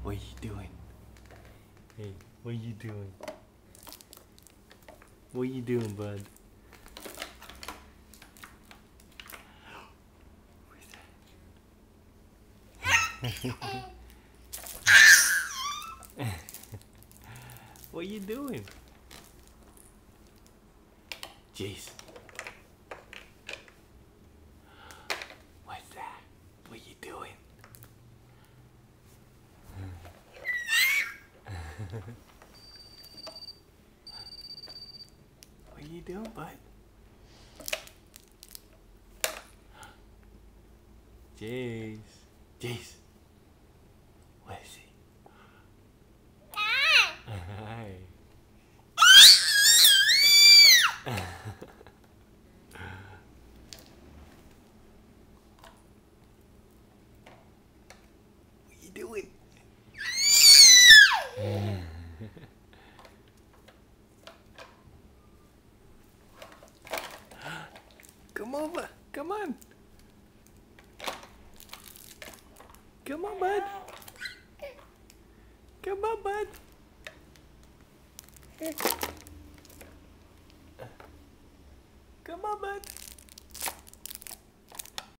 What are you doing? Hey, what are you doing? What are you doing, bud? What are you doing? Jeez. What's that? What are you doing? What are you doing, bud? Jace. Jace. What is he? Hi. What are you doing? Come over. Come on. Come on, bud. Come on, bud. Come on, bud.